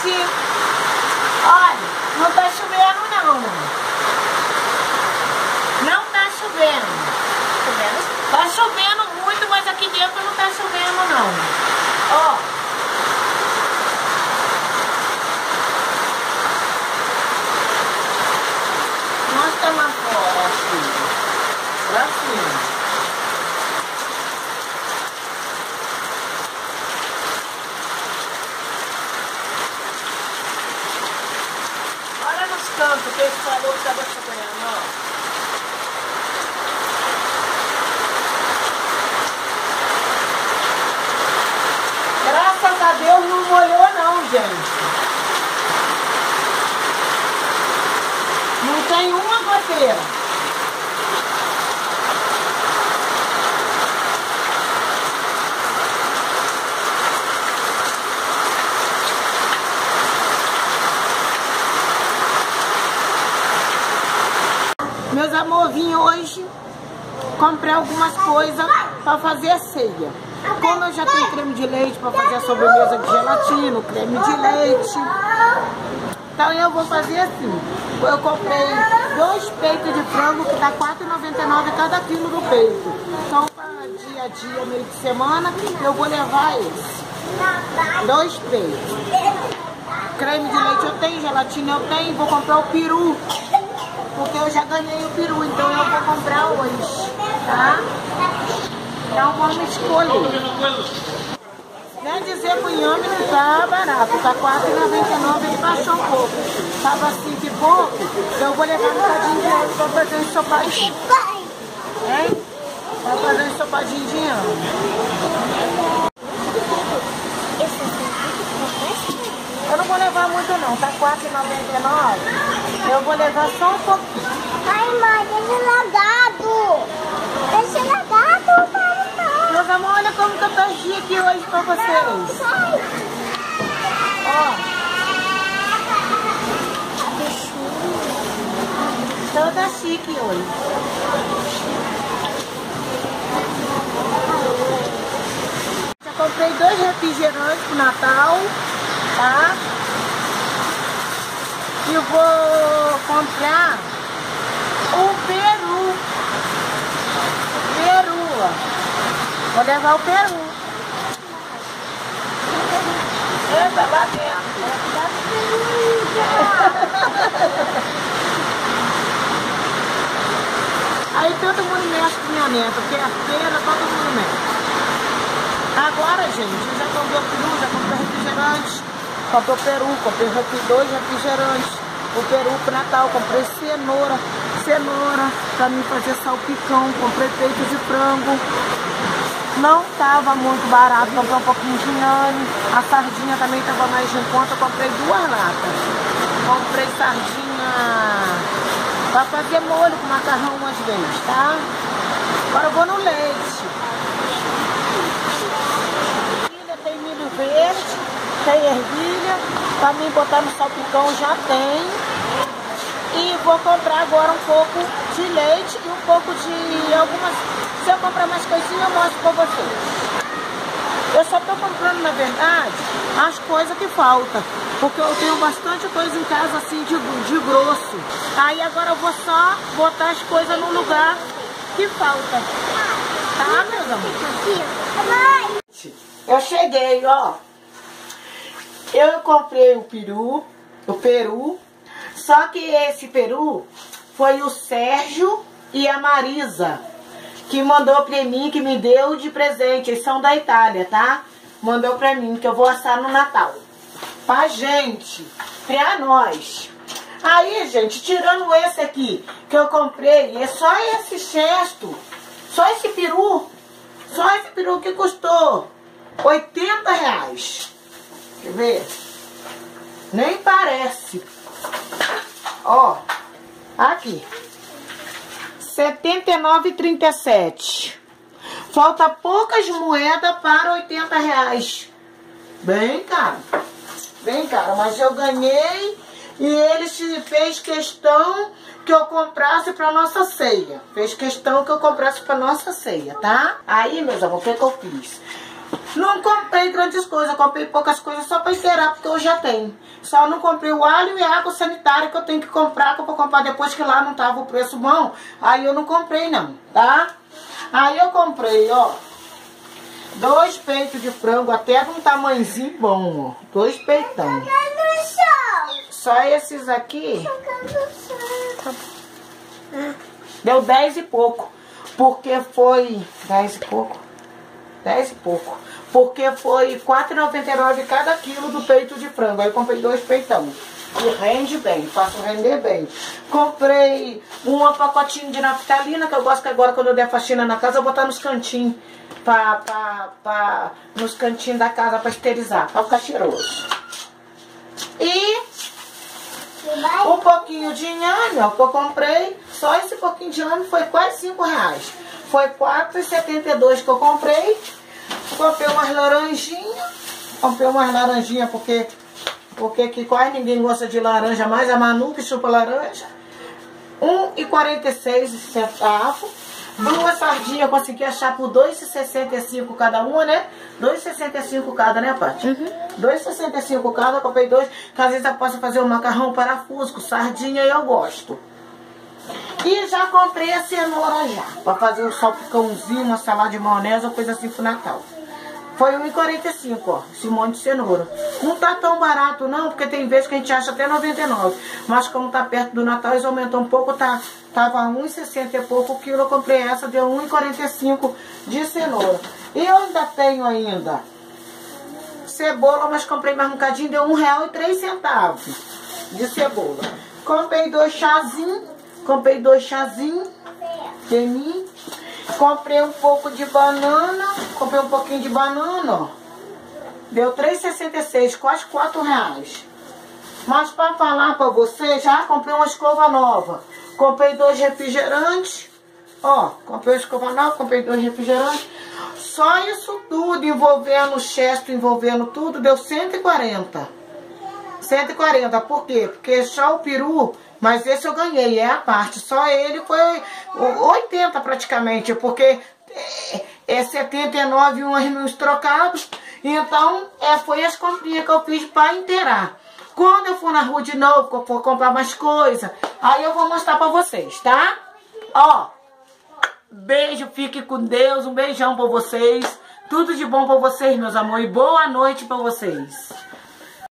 gente! Olha, não tá chovendo não. Não tá chovendo. Tá chovendo muito, mas aqui dentro não tá chovendo não. Ó. Mostra lá fora, assim. Pra cima. Tanto que ele falou que estava chovendo, ó. Graças a Deus não molhou não, gente. Não tem uma goteira. Meus amor, vim hoje, comprei algumas coisas para fazer a ceia. Como eu já tenho creme de leite para fazer a sobremesa de gelatina, creme de leite, então eu vou fazer assim. Eu comprei 2 peitos de frango que dá R$4,99 cada quilo do peito. Então para dia a dia, meio de semana, eu vou levar esse. 2 peitos. Creme de leite eu tenho, gelatina eu tenho, vou comprar o peru. Porque eu já ganhei o peru, então eu vou comprar hoje, tá? Então vamos escolher. Quer dizer pro Inhame que tá barato, tá R$4,99, ele baixou um pouco. Tava 5 e pouco, eu vou levar um bocadinho de ouro pra fazer um ensopadinho. Hein? Pra fazer um ensopadinho de inhame. Eu não vou levar muito não, tá R$4,99. Eu vou levar só um pouquinho. Ai, mãe, deixa lagado. Deixa lagado, pai. Meus amor, olha como que eu tô chique aqui hoje pra vocês. Ó. Toda chique hoje. Já comprei 2 refrigerantes pro Natal, tá? E vou comprar o peru. Peru. Vou levar o peru. Eita, lá dentro. Aí todo mundo mexe com minha neta, porque a feira todo mundo mexe. Agora, gente, eu já comprei o peru, já comprei refrigerante. Comprei o peru, comprei 2 refrigerantes, o peru pro Natal, comprei cenoura pra mim fazer salpicão, comprei peito de frango. Não tava muito barato, comprei um pouquinho de inhame, a sardinha também tava mais em conta, comprei 2 latas. Comprei sardinha pra fazer molho com macarrão umas vezes, tá? Agora eu vou no leite. Tem milho verde. Tem ervilha, pra mim botar no salpicão já tem. E vou comprar agora um pouco de leite e um pouco de algumas... Se eu comprar mais coisinhas, eu mostro pra vocês. Eu só tô comprando, na verdade, as coisas que faltam. Porque eu tenho bastante coisa em casa, assim, de grosso. Aí agora eu vou só botar as coisas no lugar que falta. Tá, meus amores? Eu cheguei, ó. Eu comprei o peru, só que esse peru foi o Sérgio e a Marisa que mandou pra mim, que me deu de presente. Eles são da Itália, tá? Mandou pra mim, que eu vou assar no Natal. Pra gente, pra nós. Aí, gente, tirando esse aqui que eu comprei, é só esse cesto, só esse peru que custou R$80. Quer ver? Nem parece. Ó, aqui. R$79,37. Falta poucas moedas para R$80. Bem caro. Bem caro. Mas eu ganhei e ele fez questão que eu comprasse para nossa ceia. Fez questão que eu comprasse para nossa ceia, tá? Aí, meus amores, o que eu fiz? Não comprei grandes coisas, comprei poucas coisas só para inteirar, porque eu já tenho. Só não comprei o alho e a água sanitária que eu tenho que comprar, que eu vou comprar depois que lá não tava o preço bom. Aí eu não comprei não, tá? Aí eu comprei, ó, 2 peitos de frango, até de um tamanhozinho bom, ó. 2 peitão. Só esses aqui deu 10 e pouco. Porque foi 10 e pouco. 10 e pouco. Porque foi R$4,99 cada quilo do peito de frango. Aí eu comprei 2 peitão. E rende bem, faço render bem. Comprei um pacotinho de naftalina, que eu gosto que agora quando eu der faxina na casa, eu vou botar nos cantinhos. Nos cantinhos da casa pra esterilizar, pra ficar cheiroso. E um pouquinho de inhame, ó, que eu comprei. Só esse pouquinho de inhame foi quase R$5. Foi R$4,72 que eu comprei. Comprei umas laranjinhas. Comprei umas laranjinhas porque que quase ninguém gosta de laranja, mais a Manu que chupa laranja. R$1,46. 2 sardinhas eu consegui achar por R$2,65 cada uma, né? R$2,65 cada, né, Paty? R$2,65 cada, eu comprei 2, que às vezes eu posso fazer um macarrão parafuso com sardinha e eu gosto. E já comprei a cenoura já, pra fazer um salpicãozinho, uma salada de maionese ou coisa assim pro Natal. Foi R$1,45, ó, esse monte de cenoura. Não tá tão barato não, porque tem vezes que a gente acha até 99. Mas como tá perto do Natal, eles aumentam um pouco, tava R$1,60 e pouco o quilo. Eu comprei essa, deu R$1,45 de cenoura. E eu ainda tenho cebola, mas comprei mais um bocadinho, deu R$1,03 de cebola. Comprei 2 chazinhos, de mim. Comprei um pouco de banana, comprei um pouquinho de banana, ó. Deu R$3,66, quase R$4. Mas para falar para vocês, já comprei uma escova nova. Comprei 2 refrigerantes, ó. Comprei uma escova nova, comprei 2 refrigerantes. Só isso tudo, envolvendo o Chesto, envolvendo tudo, deu 140. 140, por quê? Porque só o peru, mas esse eu ganhei, é a parte. Só ele foi 80 praticamente, porque é 79 e uns trocados. Então, foi as comprinhas que eu fiz para inteirar. Quando eu for na rua de novo, que eu for comprar mais coisa, aí eu vou mostrar para vocês, tá? Ó, beijo, fique com Deus, um beijão para vocês. Tudo de bom para vocês, meus amores, e boa noite para vocês.